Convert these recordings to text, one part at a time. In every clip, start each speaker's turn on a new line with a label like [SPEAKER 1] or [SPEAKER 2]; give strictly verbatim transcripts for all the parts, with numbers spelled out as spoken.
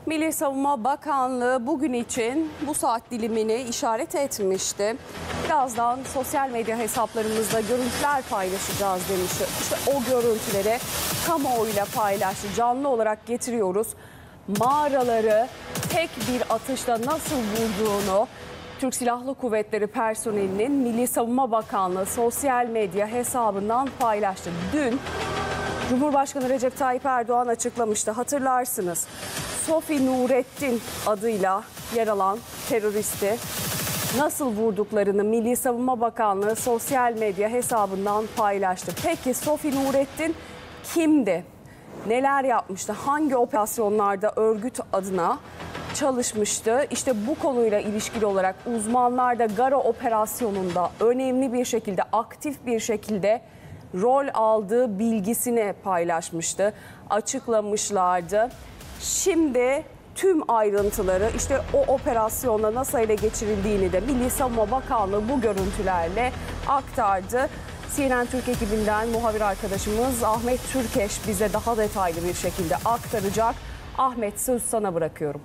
[SPEAKER 1] Milli Savunma Bakanlığı bugün için bu saat dilimini işaret etmişti. Birazdan sosyal medya hesaplarımızda görüntüler paylaşacağız demişti. İşte o görüntüleri kamuoyuyla paylaştı. Canlı olarak getiriyoruz. Mağaraları tek bir atışla nasıl vurduğunu Türk Silahlı Kuvvetleri personelinin Milli Savunma Bakanlığı sosyal medya hesabından paylaştı. Dün Cumhurbaşkanı Recep Tayyip Erdoğan açıklamıştı, hatırlarsınız. Sofi Nurettin adıyla yer alan teröristi nasıl vurduklarını Milli Savunma Bakanlığı sosyal medya hesabından paylaştı. Peki Sofi Nurettin kimdi? Neler yapmıştı? Hangi operasyonlarda örgüt adına çalışmıştı? İşte bu konuyla ilişkili olarak uzmanlar da Gara operasyonunda önemli bir şekilde, aktif bir şekilde rol aldığı bilgisini paylaşmıştı, açıklamışlardı. Şimdi tüm ayrıntıları, işte o operasyonla nasıl ele geçirildiğini de Milli Savunma Bakanlığı bu görüntülerle aktardı. C N N Türk ekibinden muhabir arkadaşımız Ahmet Türkeş bize daha detaylı bir şekilde aktaracak. Ahmet, söz sana bırakıyorum.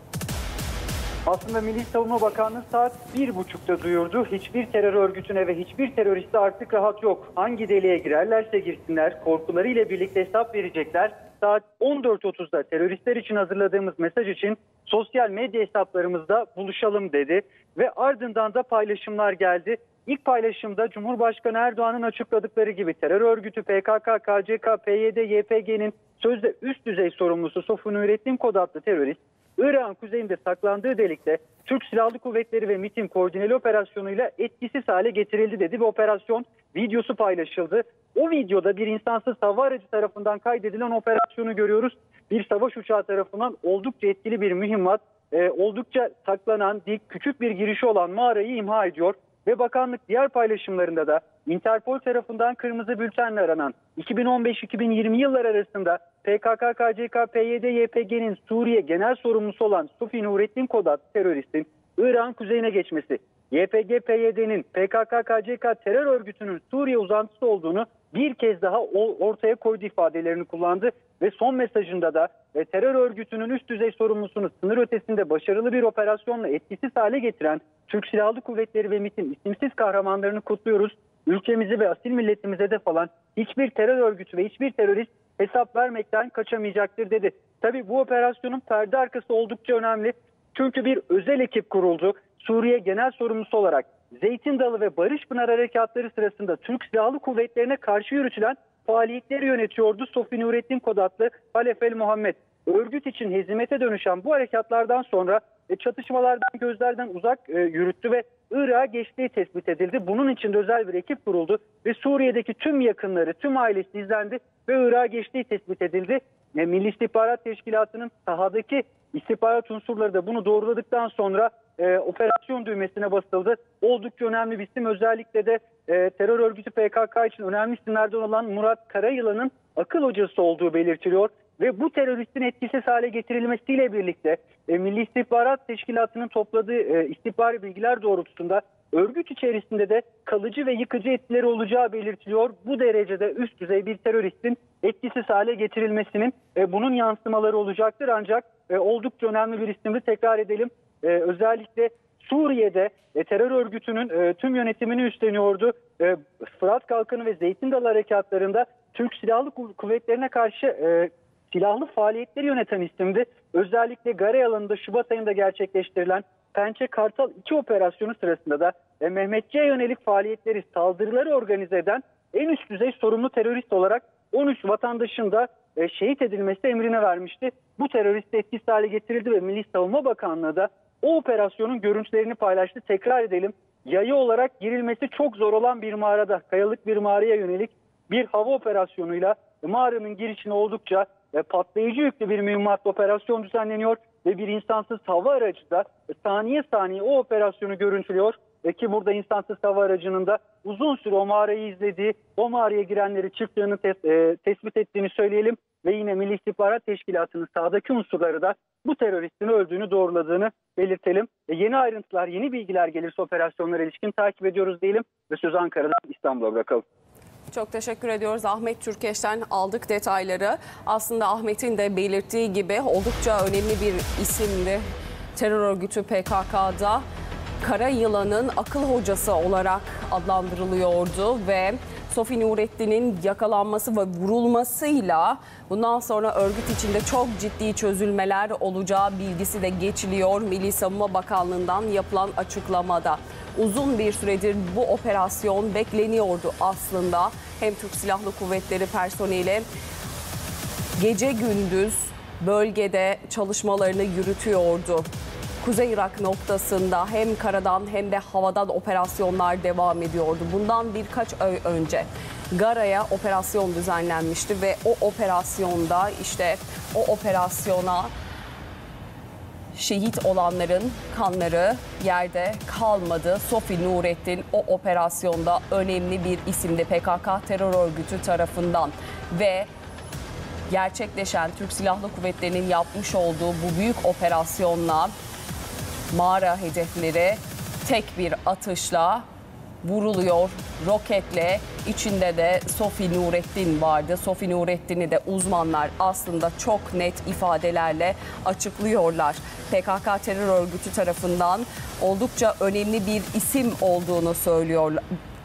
[SPEAKER 2] Aslında Milli Savunma Bakanlığı saat bir buçukta duyurdu. Hiçbir terör örgütüne ve hiçbir teröriste artık rahat yok. Hangi deliğe girerlerse girsinler, korkularıyla birlikte hesap verecekler. Saat on dört otuzda teröristler için hazırladığımız mesaj için sosyal medya hesaplarımızda buluşalım dedi. Ve ardından da paylaşımlar geldi. İlk paylaşımda Cumhurbaşkanı Erdoğan'ın açıkladıkları gibi terör örgütü P K K, K C K, P Y D, Y P G'nin sözde üst düzey sorumlusu Sofi Nurettin Kod adlı terörist, Irak'ın kuzeyinde saklandığı delikte Türk Silahlı Kuvvetleri ve MİT'in koordineli operasyonuyla etkisiz hale getirildi dedi ve operasyon videosu paylaşıldı. O videoda bir insansız hava aracı tarafından kaydedilen operasyonu görüyoruz. Bir savaş uçağı tarafından oldukça etkili bir mühimmat, e, oldukça saklanan, dik, küçük bir girişi olan mağarayı imha ediyor. Ve bakanlık diğer paylaşımlarında da Interpol tarafından kırmızı bültenle aranan iki bin on beş iki bin yirmi yıllar arasında P K K, K C K, P Y D, Y P G'nin Suriye genel sorumlusu olan Sofi Nurettin Kod adlı teröristin Irak'ın kuzeyine geçmesi, Y P G, P Y D'nin P K K, K C K terör örgütünün Suriye uzantısı olduğunu bir kez daha ortaya koydu ifadelerini kullandı ve son mesajında da e, terör örgütünün üst düzey sorumlusunu sınır ötesinde başarılı bir operasyonla etkisiz hale getiren Türk Silahlı Kuvvetleri ve MİT'in isimsiz kahramanlarını kutluyoruz. Ülkemizi ve asil milletimize hedef alan hiçbir terör örgütü ve hiçbir terörist hesap vermekten kaçamayacaktır dedi. Tabii bu operasyonun perde arkası oldukça önemli. Çünkü bir özel ekip kuruldu. Suriye genel sorumlusu olarak Zeytin Dalı ve Barış Pınar harekatları sırasında Türk Silahlı Kuvvetlerine karşı yürütülen faaliyetleri yönetiyordu Sofi Nurettin Kod adlı Halef El Muhammed. Örgüt için hezimete dönüşen bu harekatlardan sonra e, çatışmalardan gözlerden uzak e, yürüttü ve Irak'a geçtiği tespit edildi. Bunun için de özel bir ekip kuruldu ve Suriye'deki tüm yakınları, tüm ailesi izlendi ve Irak'a geçtiği tespit edildi. E, Milli İstihbarat Teşkilatı'nın sahadaki istihbarat unsurları da bunu doğruladıktan sonra e, operasyon düğmesine basıldı. Oldukça önemli bir isim, özellikle de e, terör örgütü P K K için önemli isimlerden olan Murat Karayılan'ın akıl hocası olduğu belirtiliyor. Ve bu teröristin etkisiz hale getirilmesiyle birlikte e, Milli İstihbarat Teşkilatı'nın topladığı e, istihbari bilgiler doğrultusunda örgüt içerisinde de kalıcı ve yıkıcı etkileri olacağı belirtiliyor. Bu derecede üst düzey bir teröristin etkisiz hale getirilmesinin e, bunun yansımaları olacaktır. Ancak e, oldukça önemli bir isimdi, tekrar edelim. E, özellikle Suriye'de e, terör örgütünün e, tüm yönetimini üstleniyordu. E, Fırat Kalkanı ve Zeytin Dalı harekatlarında Türk Silahlı Kuvvetlerine karşı e, silahlı faaliyetleri yöneten isimdi. Özellikle Gara alanında Şubat ayında gerçekleştirilen Pençe Kartal iki operasyonu sırasında da e, Mehmetçiğe yönelik faaliyetleri, saldırıları organize eden en üst düzey sorumlu terörist olarak on üç vatandaşın da e, şehit edilmesi emrine vermişti. Bu terörist etkisiz hale getirildi ve Milli Savunma Bakanlığı da o operasyonun görüntülerini paylaştı. Tekrar edelim, yayı olarak girilmesi çok zor olan bir mağarada, kayalık bir mağaraya yönelik bir hava operasyonuyla mağaranın girişine oldukça e, patlayıcı yüklü bir mühimmatlı operasyon düzenleniyor ve bir insansız hava aracı da e, saniye saniye o operasyonu görüntülüyor. E, ki burada insansız hava aracının da uzun süre o mağarayı izlediği, o mağaraya girenleri çıktığını tes e, tespit ettiğini söyleyelim. Ve yine Milli İstihbarat Teşkilatı'nın sahadaki unsurları da bu teröristin öldüğünü doğruladığını belirtelim. E, yeni ayrıntılar, yeni bilgiler gelirse operasyonlara ilişkin takip ediyoruz diyelim ve sözü Ankara'dan İstanbul'a bırakalım.
[SPEAKER 1] Çok teşekkür ediyoruz. Ahmet Türkeş'ten aldık detayları. Aslında Ahmet'in de belirttiği gibi oldukça önemli bir isimdi. Terör örgütü P K K'da Kara Yılan'ın akıl hocası olarak adlandırılıyordu ve Sofi Nurettin'in yakalanması ve vurulmasıyla bundan sonra örgüt içinde çok ciddi çözülmeler olacağı bilgisi de geçiliyor Milli Savunma Bakanlığı'ndan yapılan açıklamada. Uzun bir süredir bu operasyon bekleniyordu aslında. Hem Türk Silahlı Kuvvetleri personeli gece gündüz bölgede çalışmalarını yürütüyordu. Kuzey Irak noktasında hem karadan hem de havadan operasyonlar devam ediyordu. Bundan birkaç ay önce Gara'ya operasyon düzenlenmişti ve o operasyonda işte o operasyona şehit olanların kanları yerde kalmadı. Sofi Nurettin o operasyonda önemli bir isimdi P K K terör örgütü tarafından ve gerçekleşen Türk Silahlı Kuvvetleri'nin yapmış olduğu bu büyük operasyonla mağara hedefleri tek bir atışla vuruluyor. Roketle içinde de Sofi Nurettin vardı. Sofi Nurettin'i de uzmanlar aslında çok net ifadelerle açıklıyorlar. P K K terör örgütü tarafından oldukça önemli bir isim olduğunu söylüyorlar.